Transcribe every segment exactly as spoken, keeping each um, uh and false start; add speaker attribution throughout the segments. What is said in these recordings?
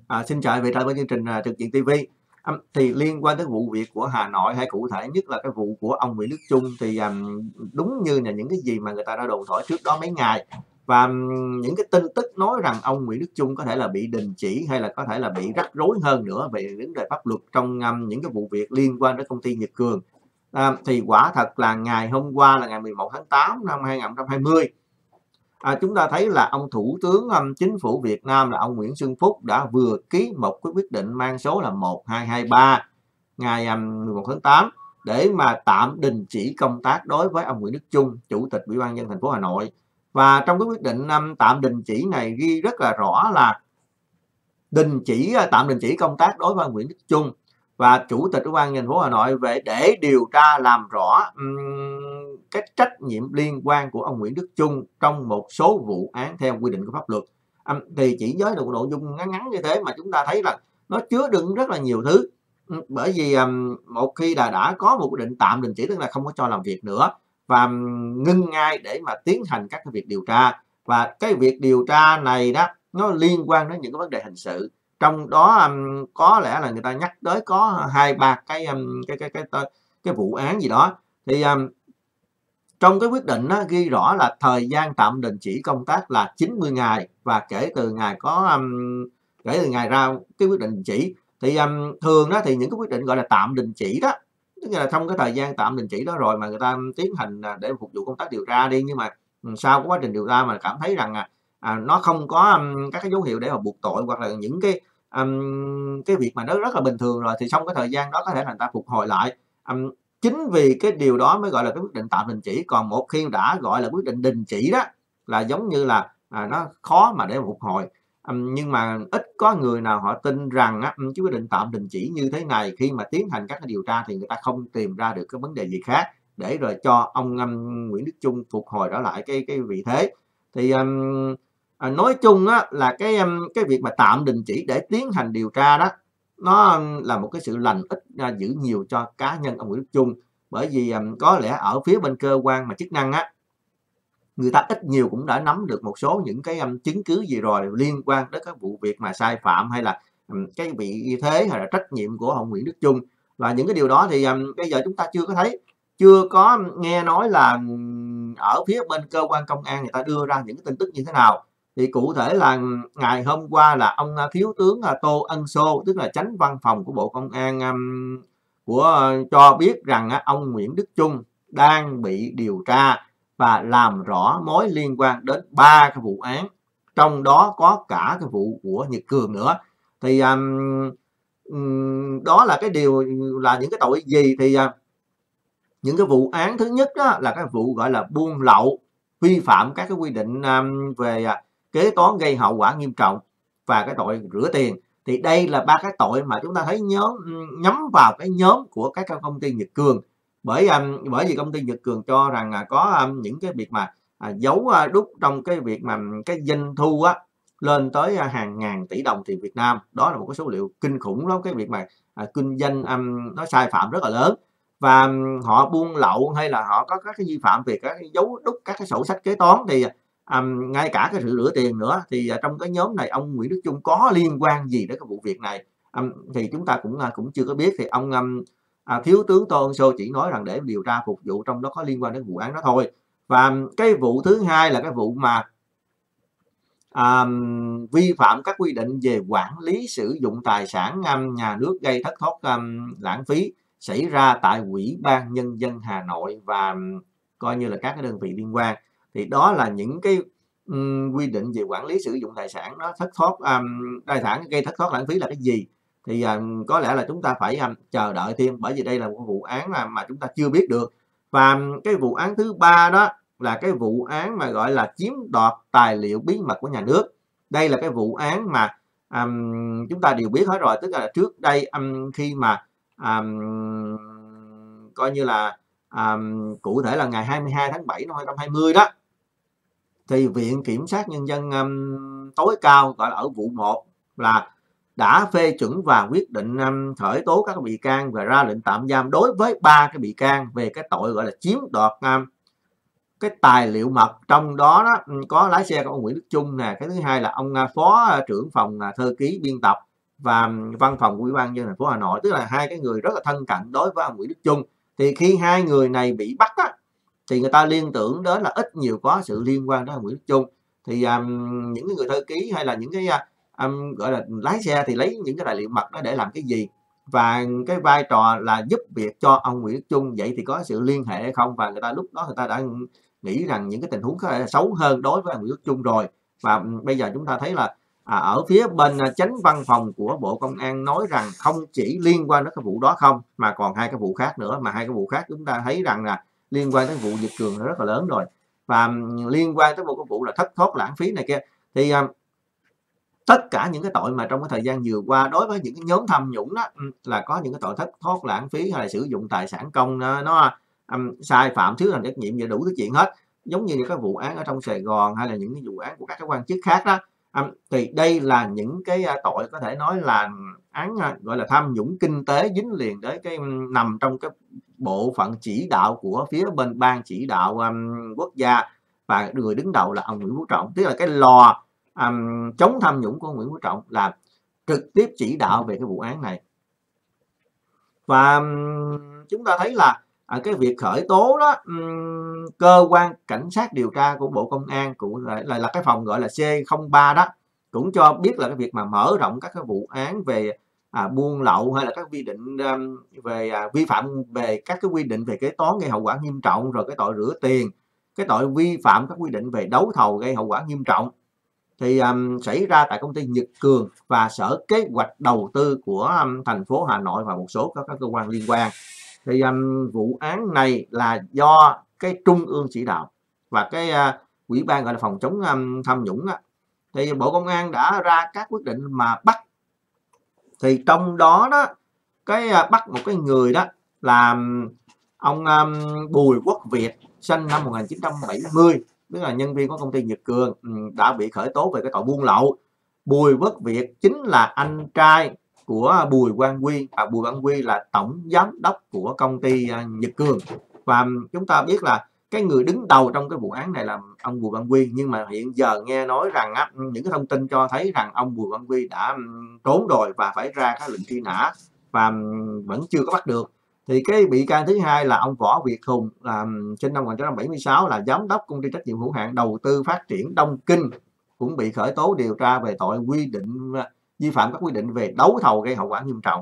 Speaker 1: À, xin chào vị trở lại với chương trình à, Trực diện ti vi. À, thì liên quan tới vụ việc của Hà Nội hay cụ thể nhất là cái vụ của ông Nguyễn Đức Chung thì um, đúng như là những cái gì mà người ta đã đồn thổi trước đó mấy ngày, và um, những cái tin tức nói rằng ông Nguyễn Đức Chung có thể là bị đình chỉ hay là có thể là bị rắc rối hơn nữa về vấn đề pháp luật trong um, những cái vụ việc liên quan đến công ty Nhật Cường. À, thì quả thật là ngày hôm qua là ngày mười một tháng tám năm hai nghìn không trăm hai mươi, À, chúng ta thấy là ông Thủ tướng um, Chính phủ Việt Nam là ông Nguyễn Xuân Phúc đã vừa ký một cái quyết định mang số là một hai hai ba ngày um, mười một tháng tám để mà tạm đình chỉ công tác đối với ông Nguyễn Đức Chung, Chủ tịch Ủy ban nhân dân thành phố Hà Nội. Và trong cái quyết định um, tạm đình chỉ này ghi rất là rõ là đình chỉ tạm đình chỉ công tác đối với ông Nguyễn Đức Chung và Chủ tịch Ủy ban nhân dân thành phố Hà Nội về để điều tra làm rõ um, cái trách nhiệm liên quan của ông Nguyễn Đức Chung trong một số vụ án theo quy định của pháp luật. Um, thì chỉ với một nội dung ngắn ngắn như thế mà chúng ta thấy là nó chứa đựng rất là nhiều thứ. Um, bởi vì um, một khi là đã có một quyết định tạm đình chỉ, tức là không có cho làm việc nữa và um, ngưng ngay để mà tiến hành các cái việc điều tra, và cái việc điều tra này đó nó liên quan đến những cái vấn đề hình sự, trong đó um, có lẽ là người ta nhắc tới có hai ba cái, um, cái cái cái cái cái vụ án gì đó. Thì um, trong cái quyết định đó, ghi rõ là thời gian tạm đình chỉ công tác là chín mươi ngày, và kể từ ngày có um, kể từ ngày ra cái quyết định đình chỉ. Thì um, thường đó thì những cái quyết định gọi là tạm đình chỉ đó, tức là trong cái thời gian tạm đình chỉ đó rồi mà người ta tiến hành để phục vụ công tác điều tra đi, nhưng mà sau quá trình điều tra mà cảm thấy rằng à, nó không có um, các cái dấu hiệu để mà buộc tội, hoặc là những cái um, cái việc mà nó rất là bình thường rồi, thì xong cái thời gian đó có thể là người ta phục hồi lại. Um, chính vì cái điều đó mới gọi là cái quyết định tạm đình chỉ. Còn một khi đã gọi là quyết định đình chỉ đó là giống như là à, nó khó mà để phục hồi. Um, nhưng mà ít có người nào họ tin rằng á, cái quyết định tạm đình chỉ như thế này khi mà tiến hành các cái điều tra thì người ta không tìm ra được cái vấn đề gì khác để rồi cho ông um, Nguyễn Đức Chung phục hồi trở lại cái cái vị thế. Thì um, à, nói chung á, là cái um, cái việc mà tạm đình chỉ để tiến hành điều tra đó, nó là một cái sự lành ít uh, giữ nhiều cho cá nhân ông Nguyễn Đức Chung. Bởi vì um, có lẽ ở phía bên cơ quan mà chức năng á, người ta ít nhiều cũng đã nắm được một số những cái um, chứng cứ gì rồi liên quan đến các vụ việc mà sai phạm hay là um, cái vị thế hay là trách nhiệm của ông Nguyễn Đức Chung. Và những cái điều đó thì um, bây giờ chúng ta chưa có thấy, chưa có nghe nói là um, ở phía bên cơ quan công an người ta đưa ra những cái tin tức như thế nào. Thì cụ thể là ngày hôm qua là ông thiếu tướng Tô Ân Sô, tức là chánh văn phòng của Bộ Công an, um, của cho biết rằng uh, ông Nguyễn Đức Chung đang bị điều tra và làm rõ mối liên quan đến ba cái vụ án, trong đó có cả cái vụ của Nhật Cường nữa. Thì um, um, đó là cái điều là những cái tội gì. Thì uh, những cái vụ án thứ nhất đó là cái vụ gọi là buôn lậu, vi phạm các cái quy định um, về uh, kế toán gây hậu quả nghiêm trọng, và cái tội rửa tiền. Thì đây là ba cái tội mà chúng ta thấy nhóm nhắm vào cái nhóm của các công ty Nhật Cường. Bởi um, bởi vì công ty Nhật Cường cho rằng uh, có um, những cái việc mà uh, giấu uh, đúc trong cái việc mà cái doanh thu á lên tới uh, hàng ngàn tỷ đồng tiền Việt Nam. Đó là một cái số liệu kinh khủng lắm. Cái việc mà uh, kinh doanh um, nó sai phạm rất là lớn, và um, họ buôn lậu hay là họ có các cái vi phạm về các cái giấu đúc các cái sổ sách kế toán, thì um, ngay cả cái sự rửa tiền nữa. Thì uh, trong cái nhóm này ông Nguyễn Đức Chung có liên quan gì đến cái vụ việc này um, thì chúng ta cũng uh, cũng chưa có biết. Thì ông um, À, thiếu tướng Tô Ân Sô chỉ nói rằng để điều tra phục vụ trong đó có liên quan đến vụ án đó thôi. Và cái vụ thứ hai là cái vụ mà à, vi phạm các quy định về quản lý sử dụng tài sản um, nhà nước gây thất thoát um, lãng phí xảy ra tại Ủy ban Nhân dân Hà Nội và um, coi như là các cái đơn vị liên quan. Thì đó là những cái um, quy định về quản lý sử dụng tài sản nó thất thoát um, tài sản gây thất thoát lãng phí là cái gì. Thì um, có lẽ là chúng ta phải um, chờ đợi thêm, bởi vì đây là một vụ án mà, mà chúng ta chưa biết được. Và um, cái vụ án thứ ba đó là cái vụ án mà gọi là chiếm đoạt tài liệu bí mật của nhà nước. Đây là cái vụ án mà um, chúng ta đều biết hết rồi, tức là trước đây um, khi mà um, coi như là um, cụ thể là ngày hai mươi hai tháng bảy năm hai nghìn không trăm hai mươi đó, thì Viện Kiểm sát Nhân dân um, tối cao gọi là ở vụ một là đã phê chuẩn và quyết định um, khởi tố các bị can và ra lệnh tạm giam đối với ba cái bị can về cái tội gọi là chiếm đoạt um, cái tài liệu mật. Trong đó, đó có lái xe của ông Nguyễn Đức Chung nè, cái thứ hai là ông phó trưởng phòng thư ký biên tập và văn phòng của Ủy ban nhân dân thành phố Hà Nội, tức là hai cái người rất là thân cận đối với ông Nguyễn Đức Chung. Thì khi hai người này bị bắt á, thì người ta liên tưởng đến là ít nhiều có sự liên quan đến ông Nguyễn Đức Chung. Thì um, những cái người thư ký hay là những cái um, gọi là lái xe thì lấy những cái tài liệu mật đó để làm cái gì, và cái vai trò là giúp việc cho ông Nguyễn Đức Chung, vậy thì có sự liên hệ hay không? Và người ta lúc đó người ta đã nghĩ rằng những cái tình huống có thể là xấu hơn đối với ông Nguyễn Đức Chung rồi. Và bây giờ chúng ta thấy là à, ở phía bên chánh văn phòng của Bộ Công an nói rằng không chỉ liên quan đến cái vụ đó không, mà còn hai cái vụ khác nữa, mà hai cái vụ khác chúng ta thấy rằng là liên quan đến vụ Việt Cường rất là lớn rồi, và liên quan tới một cái vụ là thất thoát lãng phí này kia. Thì um, tất cả những cái tội mà trong cái thời gian vừa qua đối với những cái nhóm tham nhũng đó là có những cái tội thất thoát lãng phí hay là sử dụng tài sản công nó, nó um, sai phạm thiếu thành trách nhiệm và đủ thứ chuyện hết, giống như những cái vụ án ở trong Sài Gòn hay là những cái vụ án của các cái quan chức khác đó. Um, thì đây là những cái tội có thể nói là án gọi là tham nhũng kinh tế, dính liền đến cái nằm trong cái bộ phận chỉ đạo của phía bên ban chỉ đạo um, quốc gia, và người đứng đầu là ông Nguyễn Phú Trọng, tức là cái lò um, chống tham nhũng của Nguyễn Phú Trọng là trực tiếp chỉ đạo về cái vụ án này. Và um, chúng ta thấy là à, cái việc khởi tố đó, um, cơ quan cảnh sát điều tra của Bộ Công an cũng là, là, là cái phòng gọi là C không ba đó, cũng cho biết là cái việc mà mở rộng các cái vụ án về à, buôn lậu hay là các quy định um, về à, vi phạm về các cái quy định về kế toán gây hậu quả nghiêm trọng, rồi cái tội rửa tiền, cái tội vi phạm các quy định về đấu thầu gây hậu quả nghiêm trọng, thì um, xảy ra tại công ty Nhật Cường và Sở Kế hoạch Đầu tư của um, thành phố Hà Nội và một số các, các cơ quan liên quan. Thì um, vụ án này là do cái trung ương chỉ đạo và cái uh, ủy ban gọi là phòng chống um, tham nhũng đó. Thì Bộ Công an đã ra các quyết định mà bắt, thì trong đó đó cái uh, bắt một cái người đó là ông um, Bùi Quốc Việt, sinh năm một nghìn chín trăm bảy mươi, tức là nhân viên của công ty Nhật Cường, đã bị khởi tố về cái tội buôn lậu. Bùi Quốc Việt chính là anh trai của Bùi Quang Huy, và Bùi Quang Huy là tổng giám đốc của công ty Nhật Cường. Và chúng ta biết là cái người đứng đầu trong cái vụ án này là ông Bùi Quang Huy, nhưng mà hiện giờ nghe nói rằng á, những cái thông tin cho thấy rằng ông Bùi Quang Huy đã trốn rồi và phải ra các lệnh truy nã và vẫn chưa có bắt được. Thì cái bị can thứ hai là ông Võ Việt Hùng, là sinh năm một nghìn chín trăm bảy mươi sáu, là giám đốc công ty trách nhiệm hữu hạn đầu tư phát triển Đông Kinh, cũng bị khởi tố điều tra về tội quy định vi phạm các quy định về đấu thầu gây hậu quả nghiêm trọng.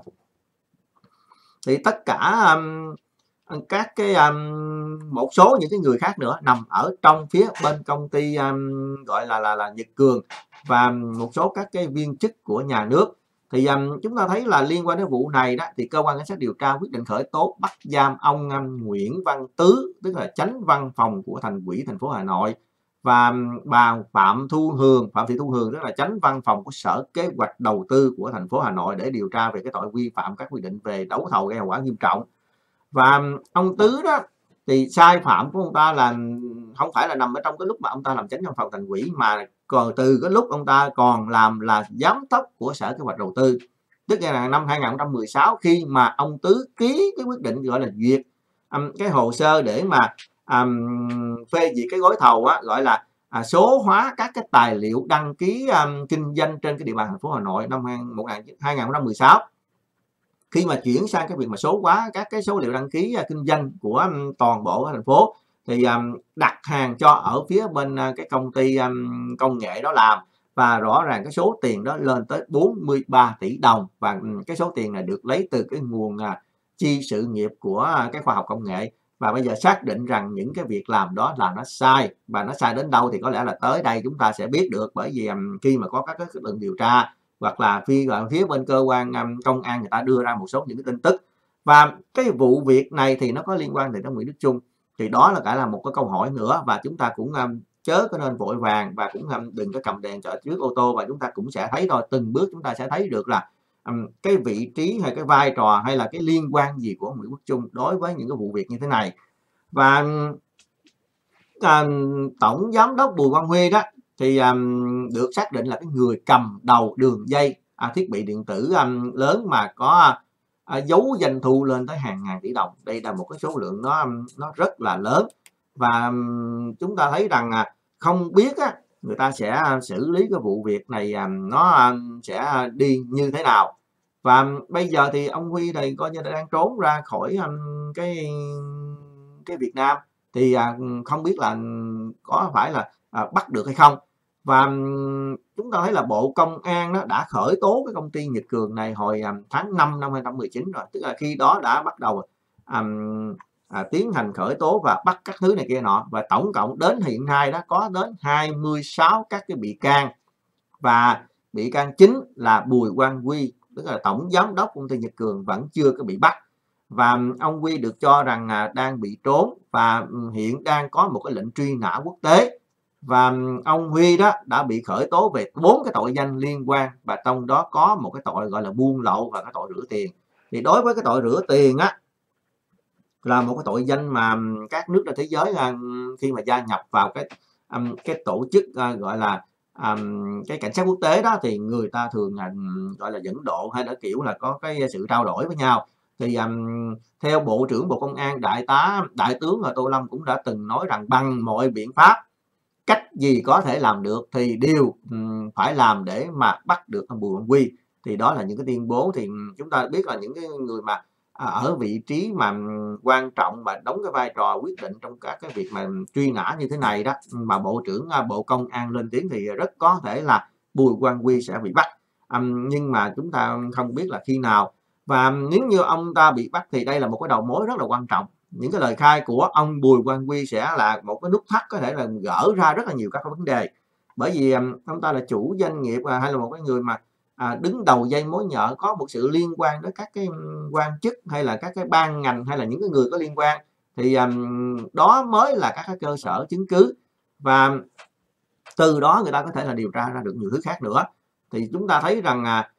Speaker 1: Thì tất cả um, các cái um, một số những cái người khác nữa nằm ở trong phía bên công ty um, gọi là là là Nhật Cường, và một số các cái viên chức của nhà nước. Thì um, chúng ta thấy là liên quan đến vụ này đó, thì cơ quan cảnh sát điều tra quyết định khởi tố bắt giam ông um, Nguyễn Văn Tứ, tức là chánh văn phòng của Thành ủy thành phố Hà Nội, và bà Phạm Thu Hường, Phạm Thị Thu Hường, tức là chánh văn phòng của Sở Kế hoạch Đầu tư của thành phố Hà Nội, để điều tra về cái tội vi phạm các quy định về đấu thầu gây hậu quả nghiêm trọng. Và ông Tứ đó thì sai phạm của ông ta là không phải là nằm ở trong cái lúc mà ông ta làm chánh văn phòng Thành ủy, mà còn từ cái lúc ông ta còn làm là giám đốc của Sở Kế hoạch Đầu tư, tức là năm hai nghìn không trăm mười sáu, khi mà ông Tứ ký cái quyết định gọi là duyệt um, cái hồ sơ để mà um, phê duyệt cái gói thầu á, gọi là à, số hóa các cái tài liệu đăng ký um, kinh doanh trên cái địa bàn thành phố Hà Nội năm hai nghìn không trăm mười sáu. Khi mà chuyển sang cái việc mà số hóa các cái số liệu đăng ký uh, kinh doanh của um, toàn bộ cái thành phố, thì um, đặt hàng cho ở phía bên uh, cái công ty um, công nghệ đó làm, và rõ ràng cái số tiền đó lên tới bốn mươi ba tỷ đồng, và um, cái số tiền này được lấy từ cái nguồn uh, chi sự nghiệp của uh, cái khoa học công nghệ. Và bây giờ xác định rằng những cái việc làm đó là nó sai, và nó sai đến đâu thì có lẽ là tới đây chúng ta sẽ biết được, bởi vì um, khi mà có các cái lượng điều tra, hoặc là phía, phía bên cơ quan um, công an người ta đưa ra một số những cái tin tức. Và cái vụ việc này thì nó có liên quan đến Nguyễn Đức Chung, thì đó là cả là một cái câu hỏi nữa, và chúng ta cũng um, chớ có nên vội vàng, và cũng um, đừng có cầm đèn ở trước ô tô, và chúng ta cũng sẽ thấy thôi, từng bước chúng ta sẽ thấy được là um, cái vị trí hay cái vai trò hay là cái liên quan gì của Nguyễn Đức Chung đối với những cái vụ việc như thế này. Và um, tổng giám đốc Bùi Quang Huy đó thì um, được xác định là cái người cầm đầu đường dây à, thiết bị điện tử um, lớn mà có à, dấu doanh thu lên tới hàng ngàn tỷ đồng. Đây là một cái số lượng nó nó rất là lớn, và um, chúng ta thấy rằng à, không biết á, người ta sẽ xử lý cái vụ việc này nó sẽ đi như thế nào. Và bây giờ thì ông Huy thì coi như là đang trốn ra khỏi cái cái Việt Nam, thì không biết là có phải là bắt được hay không. Và chúng ta thấy là Bộ Công an đó đã khởi tố cái công ty Nhật Cường này hồi tháng năm năm hai không một chín rồi, tức là khi đó đã bắt đầu um, à, tiến hành khởi tố và bắt các thứ này kia nọ, và tổng cộng đến hiện nay đó có đến hai mươi sáu các cái bị can, và bị can chính là Bùi Quang Huy, tức là tổng giám đốc công ty Nhật Cường, vẫn chưa có bị bắt. Và ông Huy được cho rằng à, đang bị trốn và hiện đang có một cái lệnh truy nã quốc tế. Và ông Huy đó đã bị khởi tố về bốn cái tội danh liên quan, và trong đó có một cái tội gọi là buôn lậu và cái tội rửa tiền. Thì đối với cái tội rửa tiền á, là một cái tội danh mà các nước trên thế giới khi mà gia nhập vào cái cái tổ chức gọi là cái cảnh sát quốc tế đó, thì người ta thường là gọi là dẫn độ, hay là kiểu là có cái sự trao đổi với nhau. Thì um, theo Bộ trưởng Bộ Công an Đại tá Đại tướng Tô Lâm cũng đã từng nói rằng bằng mọi biện pháp, cách gì có thể làm được thì đều um, phải làm để mà bắt được ông Bùi Quang Huy. Thì đó là những cái tuyên bố. Thì chúng ta biết là những cái người mà à, ở vị trí mà quan trọng và đóng cái vai trò quyết định trong các cái việc mà truy nã như thế này đó, mà Bộ trưởng Bộ Công an lên tiếng thì rất có thể là Bùi Quang Huy sẽ bị bắt. Um, nhưng mà chúng ta không biết là khi nào. Và nếu như ông ta bị bắt thì đây là một cái đầu mối rất là quan trọng. Những cái lời khai của ông Bùi Quang Huy sẽ là một cái nút thắt có thể là gỡ ra rất là nhiều các vấn đề. Bởi vì ông ta là chủ doanh nghiệp hay là một cái người mà à, đứng đầu dây mối nhợ, có một sự liên quan đến các cái quan chức hay là các cái ban ngành hay là những cái người có liên quan, thì um, đó mới là các cái cơ sở chứng cứ, và từ đó người ta có thể là điều tra ra được nhiều thứ khác nữa. Thì chúng ta thấy rằng à,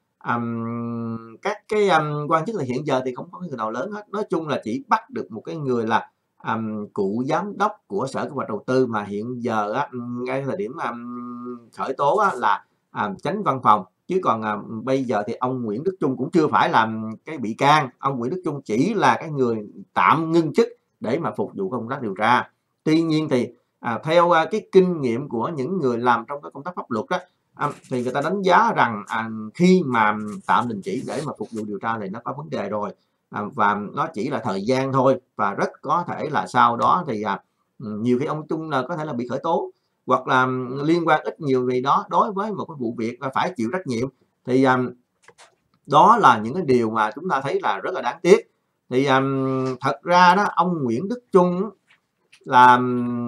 Speaker 1: um, các cái um, quan chức là hiện giờ thì không có người nào lớn hết. Nói chung là chỉ bắt được một cái người là um, cựu giám đốc của Sở Kế hoạch Đầu tư, mà hiện giờ á, ngay thời điểm um, khởi tố á, là um, chánh văn phòng. Chứ còn à, bây giờ thì ông Nguyễn Đức Chung cũng chưa phải làm cái bị can. Ông Nguyễn Đức Chung chỉ là cái người tạm ngưng chức để mà phục vụ công tác điều tra. Tuy nhiên thì à, theo à, cái kinh nghiệm của những người làm trong cái công tác pháp luật đó, à, thì người ta đánh giá rằng à, khi mà tạm đình chỉ để mà phục vụ điều tra thì nó có vấn đề rồi, à, và nó chỉ là thời gian thôi, và rất có thể là sau đó thì à, nhiều khi ông Chung là có thể là bị khởi tố, hoặc là liên quan ít nhiều gì đó đối với một cái vụ việc và phải chịu trách nhiệm. Thì um, đó là những cái điều mà chúng ta thấy là rất là đáng tiếc. Thì um, thật ra đó, ông Nguyễn Đức Chung là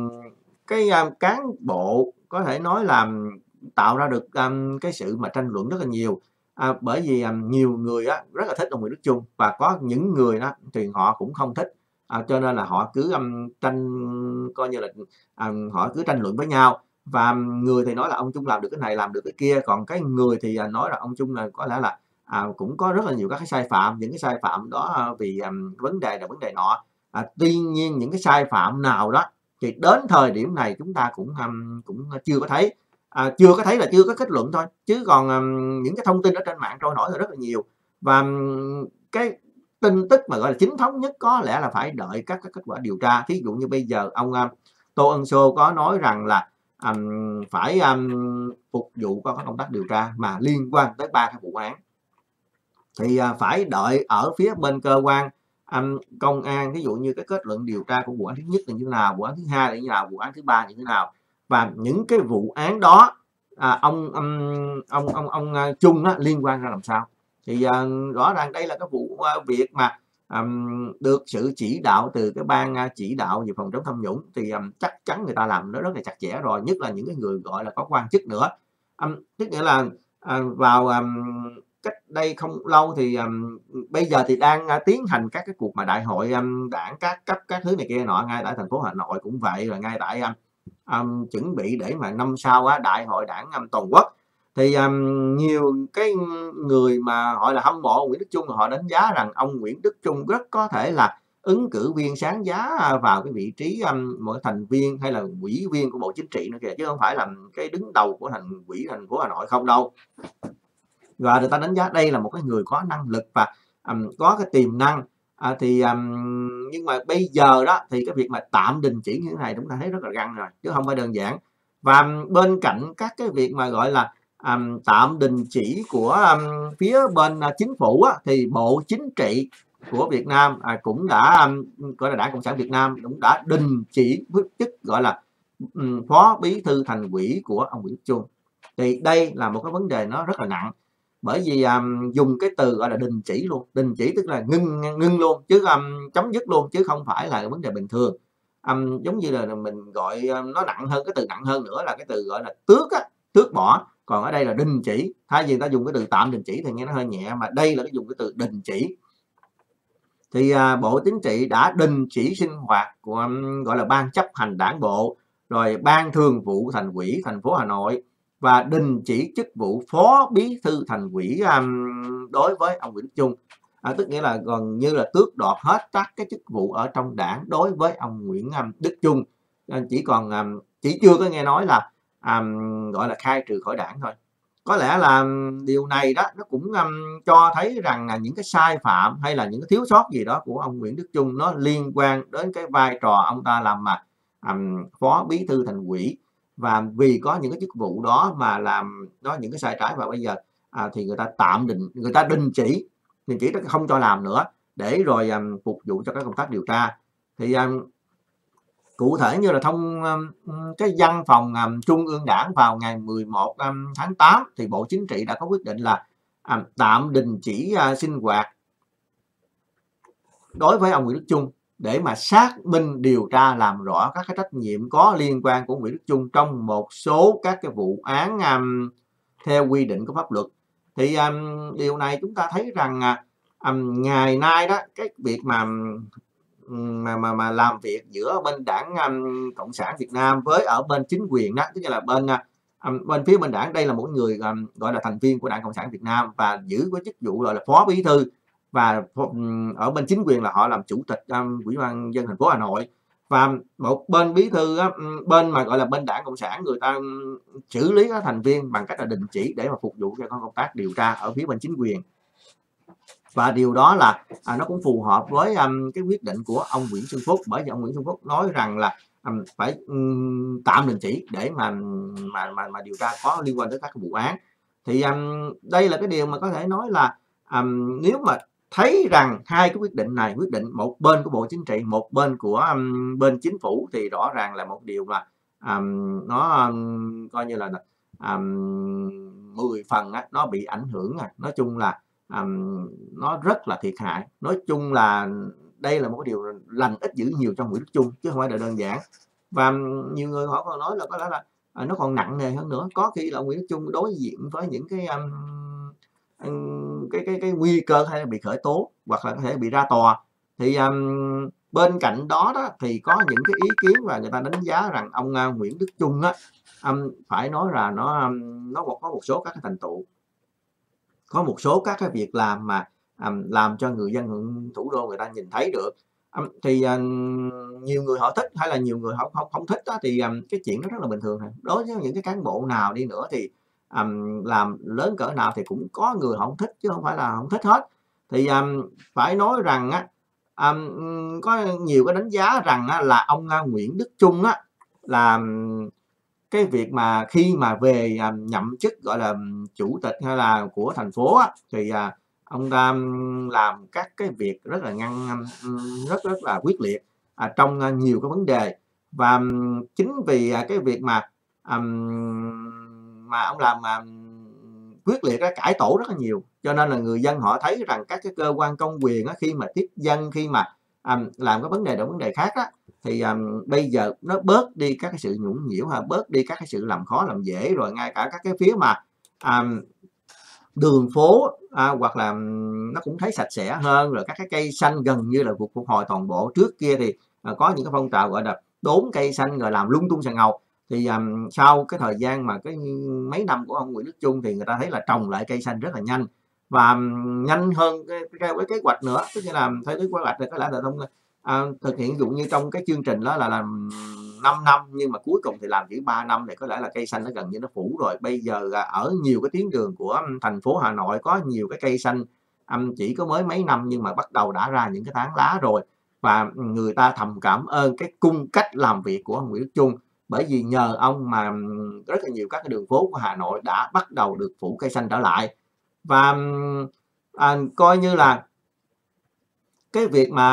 Speaker 1: cái um, cán bộ có thể nói là tạo ra được um, cái sự mà tranh luận rất là nhiều, à, bởi vì um, nhiều người á, rất là thích ông Nguyễn Đức Chung, và có những người đó thì họ cũng không thích. À, cho nên là họ cứ um, tranh coi như là um, họ cứ tranh luận với nhau, và người thì nói là ông Chung làm được cái này, làm được cái kia, còn cái người thì nói là ông Chung là có lẽ là à, cũng có rất là nhiều các cái sai phạm. Những cái sai phạm đó vì um, vấn đề là vấn đề nọ. À, tuy nhiên những cái sai phạm nào đó thì đến thời điểm này chúng ta cũng um, cũng chưa có thấy, à, chưa có thấy là chưa có kết luận thôi, chứ còn um, những cái thông tin ở trên mạng trôi nổi là rất là nhiều. Và um, cái tin tức mà gọi là chính thống nhất có lẽ là phải đợi các cái kết quả điều tra. Thí dụ như bây giờ ông um, Tô Ân Sô có nói rằng là um, phải um, phục vụ qua các công tác điều tra mà liên quan tới ba cái vụ án, thì uh, phải đợi ở phía bên cơ quan um, công an, ví dụ như cái kết luận điều tra của vụ án thứ nhất là như thế nào, vụ án thứ hai là như thế nào, vụ án thứ ba là như thế nào. Và những cái vụ án đó à, ông um, ông ông ông uh, Chung á, liên quan ra làm sao. Thì uh, rõ ràng đây là cái vụ uh, việc mà um, được sự chỉ đạo từ cái ban uh, chỉ đạo về phòng chống tham nhũng, thì um, chắc chắn người ta làm nó rất là chặt chẽ rồi, nhất là những cái người gọi là có quan chức nữa. Um, tức nghĩa là uh, vào um, cách đây không lâu thì um, bây giờ thì đang uh, tiến hành các cái cuộc mà đại hội um, đảng các cấp các thứ này kia nọ, ngay tại thành phố Hà Nội cũng vậy, rồi ngay tại um, um, chuẩn bị để mà năm sau á, đại hội đảng um, toàn quốc. Thì um, nhiều cái người mà họ là hâm mộ Nguyễn Đức Chung, họ đánh giá rằng ông Nguyễn Đức Chung rất có thể là ứng cử viên sáng giá vào cái vị trí um, một thành viên hay là ủy viên của Bộ Chính trị nữa kìa, chứ không phải là cái đứng đầu của thành ủy thành phố Hà Nội không đâu. Và người ta đánh giá đây là một cái người có năng lực và um, có cái tiềm năng. À, thì um, nhưng mà bây giờ đó thì cái việc mà tạm đình chỉ như thế này chúng ta thấy rất là găng rồi, chứ không phải đơn giản. Và bên cạnh các cái việc mà gọi là um, tạm đình chỉ của um, phía bên uh, chính phủ á, thì Bộ Chính trị của Việt Nam à, cũng đã um, gọi là Đảng Cộng sản Việt Nam cũng đã đình chỉ chức gọi là um, Phó Bí thư Thành ủy của ông Nguyễn Đức Chung. Thì đây là một cái vấn đề nó rất là nặng, bởi vì um, dùng cái từ gọi là đình chỉ luôn, đình chỉ tức là ngưng ngưng luôn, chứ um, chấm dứt luôn, chứ không phải là vấn đề bình thường. Um, giống như là mình gọi um, nó nặng hơn, cái từ nặng hơn nữa là cái từ gọi là tước á, tước bỏ, còn ở đây là đình chỉ. Thay vì ta dùng cái từ tạm đình chỉ thì nghe nó hơi nhẹ, mà đây là cái dùng cái từ đình chỉ. Thì à, Bộ Chính trị đã đình chỉ sinh hoạt của um, gọi là ban chấp hành đảng bộ, rồi ban thường vụ Thành ủy thành phố Hà Nội, và đình chỉ chức vụ Phó Bí thư Thành ủy um, đối với ông Nguyễn Đức Chung. À, tức nghĩa là gần như là tước đoạt hết các cái chức vụ ở trong đảng đối với ông Nguyễn um, Đức Chung. À, chỉ còn um, chỉ chưa có nghe nói là um, gọi là khai trừ khỏi đảng thôi. Có lẽ là điều này đó nó cũng um, cho thấy rằng là những cái sai phạm hay là những cái thiếu sót gì đó của ông Nguyễn Đức Chung nó liên quan đến cái vai trò ông ta làm mà um, Phó Bí thư Thành ủy, và vì có những cái chức vụ đó mà làm đó những cái sai trái, và bây giờ à, thì người ta tạm định, người ta đình chỉ đình chỉ không cho làm nữa, để rồi um, phục vụ cho các công tác điều tra. Thì um, cụ thể như là thông cái văn phòng um, Trung ương Đảng vào ngày mười một um, tháng tám thì Bộ Chính trị đã có quyết định là um, tạm đình chỉ uh, sinh hoạt đối với ông Nguyễn Đức Chung để mà xác minh điều tra làm rõ các cái trách nhiệm có liên quan của Nguyễn Đức Chung trong một số các cái vụ án um, theo quy định của pháp luật. Thì um, điều này chúng ta thấy rằng um, ngày nay đó cái việc mà mà mà mà làm việc giữa bên đảng um, Cộng sản Việt Nam với ở bên chính quyền đó, tức là bên um, bên phía bên đảng, đây là mỗi người um, gọi là thành viên của Đảng Cộng sản Việt Nam và giữ cái chức vụ gọi là Phó Bí thư, và um, ở bên chính quyền là họ làm chủ tịch um, Ủy ban dân thành phố Hà Nội, và một bên bí thư á, bên mà gọi là bên Đảng Cộng sản, người ta um, xử lý các thành viên bằng cách là đình chỉ để mà phục vụ cho công tác điều tra ở phía bên chính quyền. Và điều đó là à, nó cũng phù hợp với um, cái quyết định của ông Nguyễn Xuân Phúc, bởi vì ông Nguyễn Xuân Phúc nói rằng là um, phải um, tạm đình chỉ để mà mà mà, mà điều tra có liên quan tới các vụ án. Thì um, đây là cái điều mà có thể nói là um, nếu mà thấy rằng hai cái quyết định này, quyết định một bên của Bộ Chính trị, một bên của um, bên chính phủ, thì rõ ràng là một điều là um, nó um, coi như là um, mười phần á, nó bị ảnh hưởng. À. Nói chung là um, nó rất là thiệt hại. Nói chung là đây là một điều lành ít dữ nhiều trong Nguyễn Đức Chung, chứ không phải là đơn giản. Và nhiều người họ còn nói là có lẽ là à, nó còn nặng nề hơn nữa, có khi là Nguyễn Đức Chung đối diện với những cái um, cái cái cái nguy cơ hay là bị khởi tố, hoặc là có thể bị ra tòa. Thì um, bên cạnh đó đó thì có những cái ý kiến và người ta đánh giá rằng ông uh, Nguyễn Đức Chung á, um, phải nói là nó um, nó có một số các cái thành tựu, có một số các cái việc làm mà um, làm cho người dân thủ đô người ta nhìn thấy được. Um, thì uh, nhiều người họ thích hay là nhiều người họ không không thích đó, thì um, cái chuyện đó rất là bình thường. Đối với những cái cán bộ nào đi nữa thì um, làm lớn cỡ nào thì cũng có người họ không thích, chứ không phải là không thích hết. Thì um, phải nói rằng á, um, có nhiều cái đánh giá rằng á, là ông uh, Nguyễn Đức Chung á, là cái việc mà khi mà về um, nhậm chức gọi là chủ tịch hay là của thành phố á, thì uh, ông ta làm các cái việc rất là ngăn um, rất rất là quyết liệt uh, trong uh, nhiều cái vấn đề. Và um, chính vì uh, cái việc mà um, mà ông làm um, quyết liệt á, cải tổ rất là nhiều, cho nên là người dân họ thấy rằng các cái cơ quan công quyền á, khi mà tiếp dân, khi mà um, làm cái vấn đề đó vấn đề khác á, thì um, bây giờ nó bớt đi các cái sự nhũng nhiễu, ha, bớt đi các cái sự làm khó làm dễ, rồi ngay cả các cái phía mà um, đường phố à, hoặc là um, nó cũng thấy sạch sẽ hơn, rồi các cái cây xanh gần như là phục phục hồi toàn bộ. Trước kia thì uh, có những cái phong trào gọi là đốn cây xanh rồi làm lung tung sàn ngầu, thì um, sau cái thời gian mà cái mấy năm của ông Nguyễn Đức Chung thì người ta thấy là trồng lại cây xanh rất là nhanh, và um, nhanh hơn cái, cái, cái kế hoạch nữa, tức là thấy cái kế hoạch thì có lẽ là thông À, thực hiện dụ như trong cái chương trình đó là làm năm năm, nhưng mà cuối cùng thì làm chỉ ba năm, thì có lẽ là cây xanh nó gần như nó phủ rồi. Bây giờ ở nhiều cái tuyến đường của thành phố Hà Nội có nhiều cái cây xanh chỉ có mới mấy năm nhưng mà bắt đầu đã ra những cái tán lá rồi, và người ta thầm cảm ơn cái cung cách làm việc của ông Nguyễn Đức Chung. bởi vì nhờ ông mà rất là nhiều các cái đường phố của Hà Nội đã bắt đầu được phủ cây xanh trở lại. Và à, coi như là cái việc mà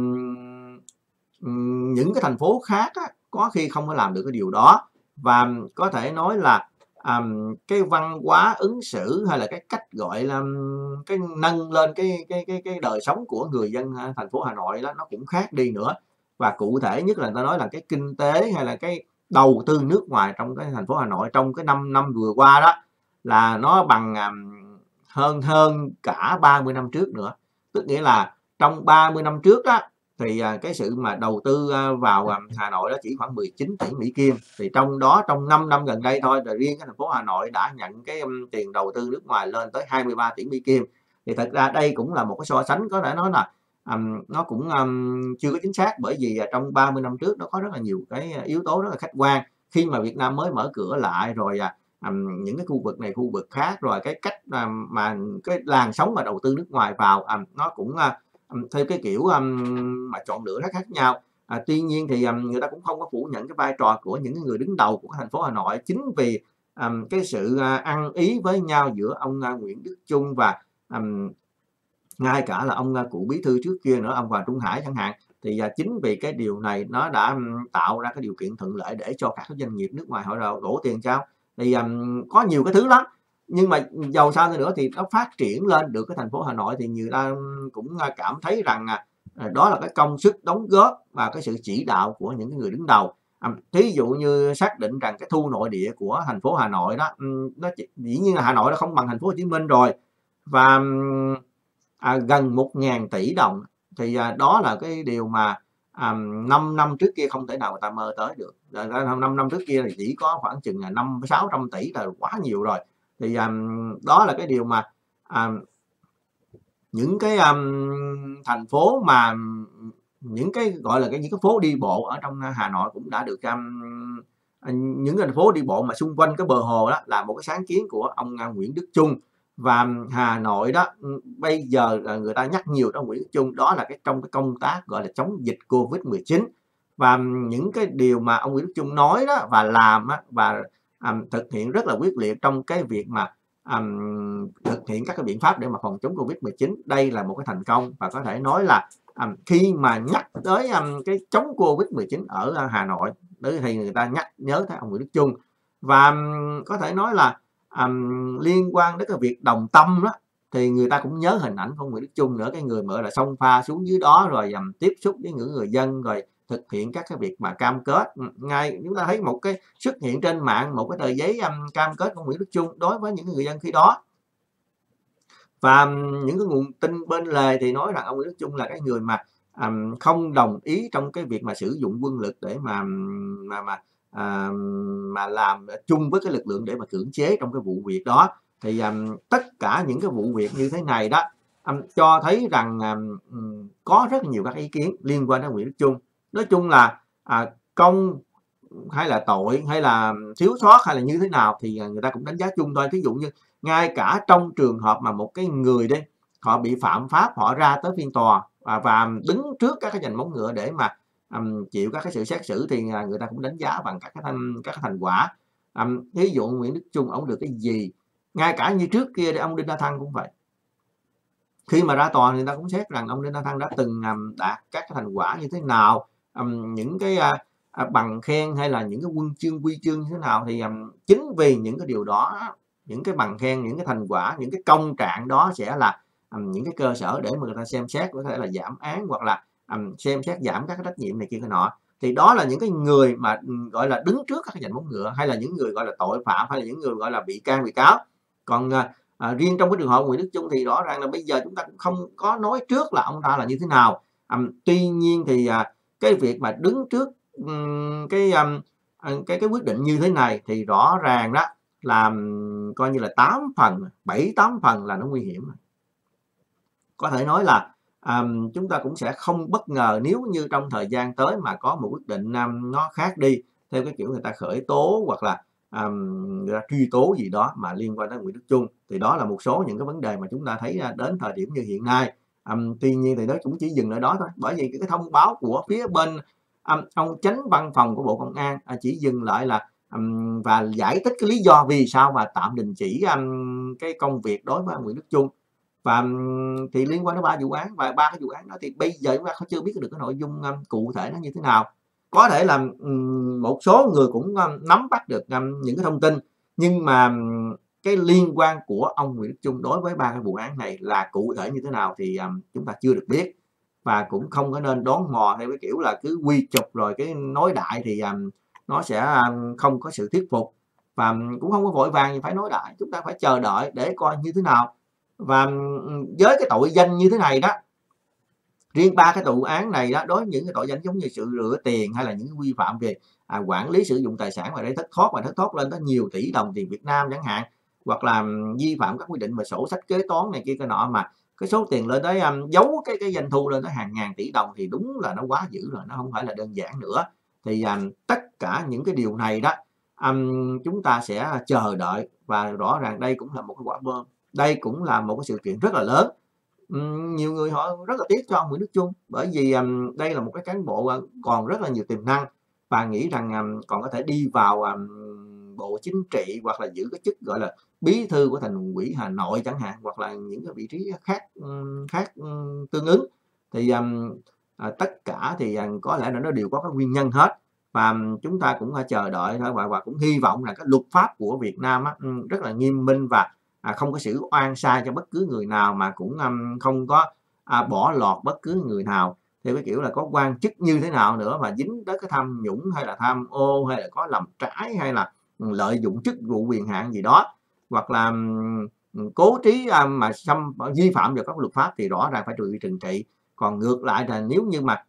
Speaker 1: những cái thành phố khác á, có khi không có làm được cái điều đó. Và có thể nói là um, cái văn hóa ứng xử hay là cái cách gọi là cái nâng lên cái cái cái cái đời sống của người dân thành phố Hà Nội đó nó cũng khác đi nữa. Và cụ thể nhất là người ta nói là cái kinh tế hay là cái đầu tư nước ngoài trong cái thành phố Hà Nội trong cái năm năm vừa qua đó là nó bằng um, hơn hơn cả ba mươi năm trước nữa. Tức nghĩa là trong ba mươi năm trước đó thì cái sự mà đầu tư vào Hà Nội đó chỉ khoảng mười chín tỷ Mỹ Kim, thì trong đó trong năm năm gần đây thôi là riêng cái thành phố Hà Nội đã nhận cái tiền đầu tư nước ngoài lên tới hai mươi ba tỷ Mỹ Kim. Thì thật ra đây cũng là một cái so sánh có thể nói là um, nó cũng um, chưa có chính xác, bởi vì trong ba mươi năm trước nó có rất là nhiều cái yếu tố rất là khách quan. Khi mà Việt Nam mới mở cửa lại rồi um, những cái khu vực này khu vực khác, rồi cái cách um, mà cái làn sóng mà đầu tư nước ngoài vào um, nó cũng uh, theo cái kiểu um, mà chọn lựa rất khác nhau. À, tuy nhiên thì um, người ta cũng không có phủ nhận cái vai trò của những người đứng đầu của thành phố Hà Nội, chính vì um, cái sự uh, ăn ý với nhau giữa ông uh, Nguyễn Đức Chung và um, ngay cả là ông uh, cụ bí thư trước kia nữa, ông Hoàng Trung Hải chẳng hạn. Thì uh, chính vì cái điều này nó đã um, tạo ra cái điều kiện thuận lợi để cho các doanh nghiệp nước ngoài họ đổ tiền trao. Thì um, có nhiều cái thứ lắm, nhưng mà dầu sao nữa thì nó phát triển lên được cái thành phố Hà Nội thì người ta cũng cảm thấy rằng đó là cái công sức đóng góp và cái sự chỉ đạo của những người đứng đầu. Thí dụ như xác định rằng cái thu nội địa của thành phố Hà Nội đó, nó dĩ nhiên là Hà Nội nó không bằng thành phố Hồ Chí Minh rồi, và à, gần một ngàn tỷ đồng, thì à, đó là cái điều mà à, năm năm trước kia không thể nào người ta mơ tới được. năm năm trước kia thì chỉ có khoảng chừng là năm sáu trăm tỷ là quá nhiều rồi. Thì um, đó là cái điều mà um, những cái um, thành phố mà những cái gọi là cái những cái phố đi bộ ở trong Hà Nội cũng đã được um, những thành phố đi bộ mà xung quanh cái bờ hồ đó là một cái sáng kiến của ông uh, Nguyễn Đức Chung. Và Hà Nội đó bây giờ là người ta nhắc nhiều trong Nguyễn Đức Chung, đó là cái trong cái công tác gọi là chống dịch Covid mười chín. Và những cái điều mà ông Nguyễn Đức Chung nói đó và làm đó, và um, thực hiện rất là quyết liệt trong cái việc mà um, thực hiện các cái biện pháp để mà phòng chống Covid mười chín. Đây là một cái thành công, và có thể nói là um, khi mà nhắc tới um, cái chống Covid mười chín ở uh, Hà Nội thì người ta nhắc nhớ tới ông Nguyễn Đức Chung. Và um, có thể nói là um, liên quan đến cái việc đồng tâm đó thì người ta cũng nhớ hình ảnh của ông Nguyễn Đức Chung nữa, cái người mà là xông pha xuống dưới đó rồi um, tiếp xúc với những người dân, rồi thực hiện các cái việc mà cam kết. Ngay chúng ta thấy một cái xuất hiện trên mạng một cái tờ giấy um, cam kết của Nguyễn Đức Chung đối với những người dân khi đó. Và um, những cái nguồn tin bên lề thì nói rằng ông Nguyễn Đức Chung là cái người mà um, không đồng ý trong cái việc mà sử dụng quân lực để mà mà mà à, mà làm chung với cái lực lượng để mà cưỡng chế trong cái vụ việc đó. Thì um, tất cả những cái vụ việc như thế này đó um, cho thấy rằng um, có rất nhiều các ý kiến liên quan đến Nguyễn Đức Chung. Nói chung là à, công hay là tội hay là thiếu sót hay là như thế nào thì người ta cũng đánh giá chung thôi. Ví dụ như ngay cả trong trường hợp mà một cái người đi họ bị phạm pháp, họ ra tới phiên tòa và, và đứng trước các cái giành móng ngựa để mà um, chịu các cái sự xét xử, thì người ta cũng đánh giá bằng các cái thành, các cái thành quả. Um, ví dụ Nguyễn Đức Chung ông được cái gì, ngay cả như trước kia thì ông Đinh La Thăng cũng vậy. Khi mà ra tòa người ta cũng xét rằng ông Đinh La Thăng đã từng um, đạt các cái thành quả như thế nào, um, những cái uh, uh, bằng khen hay là những cái huân chương quy chương như thế nào. Thì um, chính vì những cái điều đó, những cái bằng khen, những cái thành quả, những cái công trạng đó sẽ là um, những cái cơ sở để mà người ta xem xét, có thể là giảm án hoặc là um, xem xét giảm các cái trách nhiệm này kia cái nọ. Thì đó là những cái người mà um, gọi là đứng trước các cái giành móng ngựa, hay là những người gọi là tội phạm, hay là những người gọi là bị can bị cáo. Còn uh, À, riêng trong cái trường hợp Nguyễn Đức Chung thì rõ ràng là bây giờ chúng ta cũng không có nói trước là ông ta là như thế nào. À, tuy nhiên thì à, cái việc mà đứng trước um, cái, um, cái cái quyết định như thế này thì rõ ràng đó là um, coi như là tám phần, bảy tám phần là nó nguy hiểm. Có thể nói là um, chúng ta cũng sẽ không bất ngờ nếu như trong thời gian tới mà có một quyết định um, nó khác đi, theo cái kiểu người ta khởi tố hoặc là Um, người ta truy tố gì đó mà liên quan đến Nguyễn Đức Chung. Thì đó là một số những cái vấn đề mà chúng ta thấy đến thời điểm như hiện nay. Um, tuy nhiên thì nó cũng chỉ dừng ở đó thôi, bởi vì cái thông báo của phía bên um, ông chánh văn phòng của Bộ Công an uh, chỉ dừng lại là um, và giải thích cái lý do vì sao mà tạm đình chỉ um, cái công việc đối với ông Nguyễn Đức Chung. Và um, thì liên quan đến ba vụ án, và ba cái vụ án đó thì bây giờ chúng ta chưa biết được cái nội dung um, cụ thể nó như thế nào. Có thể là um, một số người cũng um, nắm bắt được um, những cái thông tin, nhưng mà um, cái liên quan của ông Nguyễn Đức Chung đối với ba cái vụ án này là cụ thể như thế nào thì um, chúng ta chưa được biết, và cũng không có nên đón mò theo cái kiểu là cứ quy chụp rồi cái nói đại thì um, nó sẽ um, không có sự thuyết phục, và um, cũng không có vội vàng gì phải nói đại, chúng ta phải chờ đợi để coi như thế nào. Và um, với cái tội danh như thế này đó, riêng ba cái vụ án này đó, đối với những cái tội danh giống như sự rửa tiền hay là những cái vi phạm về à, quản lý sử dụng tài sản và để thất thoát và thất thoát lên tới nhiều tỷ đồng tiền Việt Nam chẳng hạn, hoặc là vi phạm các quy định về sổ sách kế toán này kia cái nọ, mà cái số tiền lên tới um, giấu cái cái doanh thu lên tới hàng ngàn tỷ đồng thì đúng là nó quá dữ rồi, nó không phải là đơn giản nữa. Thì um, tất cả những cái điều này đó um, chúng ta sẽ chờ đợi, và rõ ràng đây cũng là một cái quả bom, đây cũng là một cái sự kiện rất là lớn. Ừm, nhiều người họ rất là tiếc cho ông Nguyễn Đức Chung, bởi vì um, đây là một cái cán bộ uh, còn rất là nhiều tiềm năng, và nghĩ rằng um, còn có thể đi vào um, bộ chính trị, hoặc là giữ cái chức gọi là bí thư của thành ủy Hà Nội chẳng hạn, hoặc là những cái vị trí khác um, khác um, tương ứng. Thì um, à, tất cả thì um, có lẽ là nó đều có cái nguyên nhân hết, và um, chúng ta cũng phải chờ đợi thôi, và, và cũng hy vọng là cái luật pháp của Việt Nam á, um, rất là nghiêm minh và À, không có xử oan sai cho bất cứ người nào, mà cũng um, không có à, bỏ lọt bất cứ người nào theo cái kiểu là có quan chức như thế nào nữa mà dính tới cái tham nhũng hay là tham ô hay là có làm trái hay là lợi dụng chức vụ quyền hạn gì đó, hoặc là um, cố trí um, mà xâm vi phạm vào các luật pháp thì rõ ràng phải bị trừng trị. Còn ngược lại là nếu như mà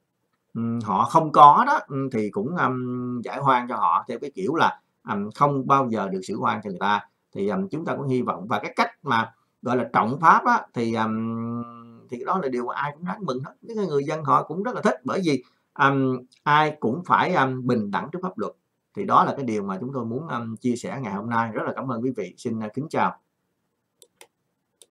Speaker 1: um, họ không có đó um, thì cũng um, giải oan cho họ theo cái kiểu là um, không bao giờ được xử oan cho người ta. Thì um, chúng ta cũng hy vọng, và cái cách mà gọi là trọng pháp á, thì um, thì đó là điều mà ai cũng đáng mừng hết, những người dân họ cũng rất là thích, bởi vì um, ai cũng phải um, bình đẳng trước pháp luật. Thì đó là cái điều mà chúng tôi muốn um, chia sẻ ngày hôm nay. Rất là cảm ơn quý vị, xin uh, kính chào.